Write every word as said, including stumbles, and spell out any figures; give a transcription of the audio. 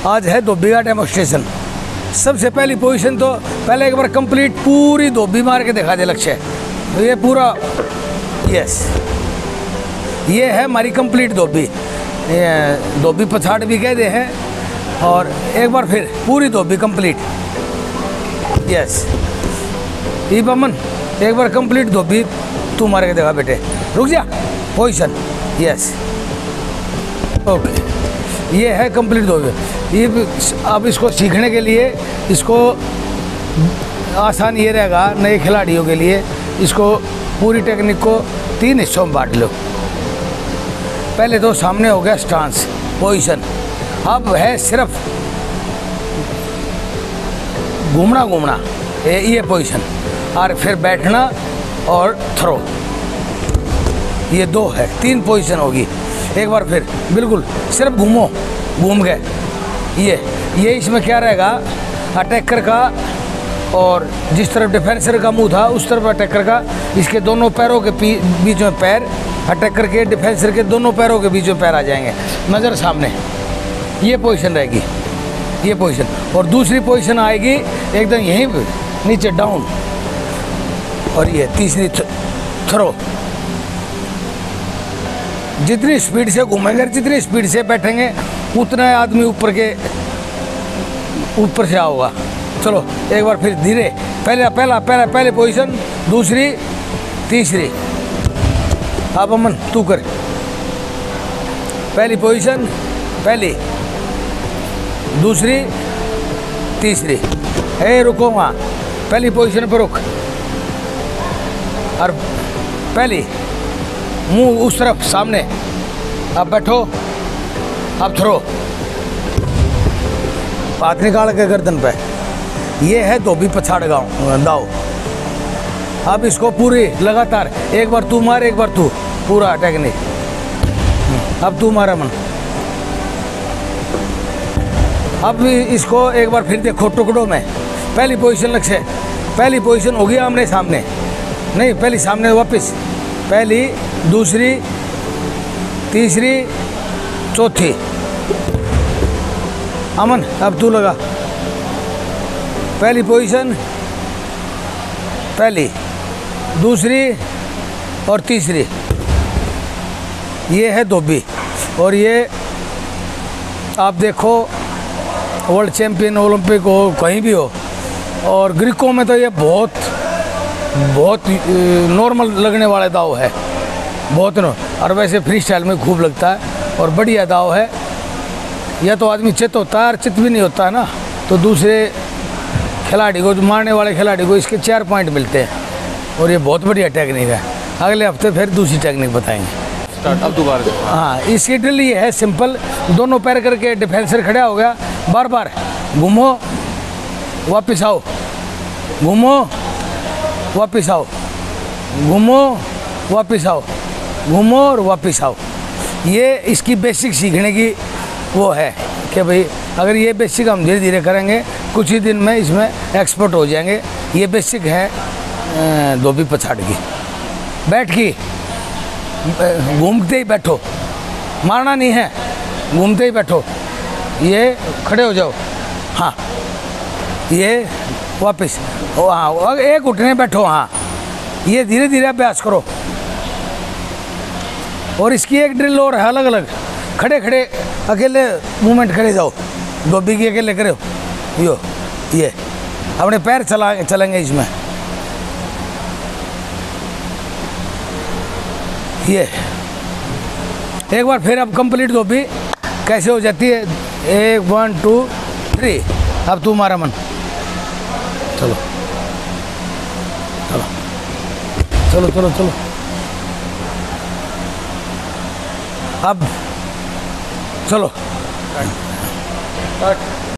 आज है धोबी का डेमोस्ट्रेशन। सबसे पहली पोजीशन तो पहले एक बार कंप्लीट पूरी धोबी मार के दिखा दे लक्ष्य। तो ये पूरा यस, ये है हमारी कंप्लीट धोबी। ये धोबी पछाड़ भी कह दे हैं। और एक बार फिर पूरी धोबी कंप्लीट यस। ई बमन एक बार कंप्लीट धोबी तू मार के देखा बेटे। रुक जा, पोजीशन यस ओके। ये है कंप्लीट धोबी। ये अब इसको सीखने के लिए इसको आसान ये रहेगा नए खिलाड़ियों के लिए, इसको पूरी टेक्निक को तीन हिस्सों में बांट लो। पहले तो सामने हो गया स्टांस पोजीशन, अब है सिर्फ घूमना घूमना ये, ये पोजीशन, और फिर बैठना और थ्रो, ये दो है, तीन पोजीशन होगी। एक बार फिर बिल्कुल सिर्फ घूमो, घूम गए। ये ये इसमें क्या रहेगा, अटैकर का और जिस तरफ डिफेंसर का मुंह था उस तरफ अटैकर का, इसके दोनों पैरों के बीच में पैर, अटैकर के डिफेंसर के दोनों पैरों के बीच में पैर आ जाएंगे, नज़र सामने। ये पोजीशन रहेगी, ये पोजीशन। और दूसरी पोजीशन आएगी एकदम यहीं पे नीचे डाउन, और ये तीसरी थ्रो। जितनी स्पीड से घूमेंगे, जितनी स्पीड से बैठेंगे, उतना आदमी ऊपर के ऊपर से आओगा। चलो एक बार फिर धीरे, पहला पहला पहला पहले पोजीशन, दूसरी तीसरी। अब अमन तू कर, पहली पोजीशन, पहली दूसरी तीसरी। ए रुको वहाँ, पहली पोजीशन पर रुक, और पहली मुंह उस तरफ सामने। अब बैठो, अब थ्रो, हाथ निकाल के गर्दन पे। ये है धोबी पछाड़ गाँव दाव। अब इसको पूरी लगातार, एक बार तू मार, एक बार तू, पूरा टेक्निक। अब तू मारा मन। अब इसको एक बार फिर देखो टुकड़ों में। पहली पोजीशन लक्ष्य, पहली पोजीशन होगी आमने सामने, नहीं पहली सामने वापस, पहली दूसरी तीसरी चौथी। अमन अब तू लगा, पहली पोजीशन, पहली दूसरी और तीसरी। ये है धोबी। और ये आप देखो वर्ल्ड चैम्पियन, ओलंपिक हो, कहीं भी हो, और ग्रीकों में तो ये बहुत बहुत नॉर्मल लगने वाला दाव है, बहुत नो। और वैसे फ्री स्टाइल में खूब लगता है और बढ़िया दाव है। या तो आदमी चित होता है और चित भी नहीं होता है ना, तो दूसरे खिलाड़ी को, मारने वाले खिलाड़ी को इसके चार पॉइंट मिलते हैं। और ये बहुत बढ़िया टेक्निक है। अगले हफ्ते फिर दूसरी टेक्निक बताएंगे। अब दोबारा हाँ, इसकी ड्रिल ये है सिंपल, दोनों पैर करके डिफेंसर खड़ा हो गया, बार बार घूमो वापस आओ, घूमो वापस आओ, घूमो वापस आओ, घूमो और वापस आओ। ये इसकी बेसिक सीखने की वो है कि भाई अगर ये बेसिक हम धीरे धीरे करेंगे, कुछ ही दिन में इसमें एक्सपर्ट हो जाएंगे। ये बेसिक है धोबी पछाड़ की। बैठ की घूमते ही बैठो, मारना नहीं है, घूमते ही बैठो। ये खड़े हो जाओ, हाँ ये वापस, हाँ एक उठने बैठो, हाँ ये धीरे धीरे अभ्यास करो। और इसकी एक ड्रिल और है अलग अलग, खड़े खड़े अकेले मूवमेंट करे जाओ, धोबी की अकेले करे हो यो, ये अपने पैर चला चलेंगे इसमें। ये एक बार फिर अब कंप्लीट धोबी कैसे हो जाती है, एक वन टू थ्री। अब तू मारा मन, चलो चलो चलो चलो चलो। अब चलो कट।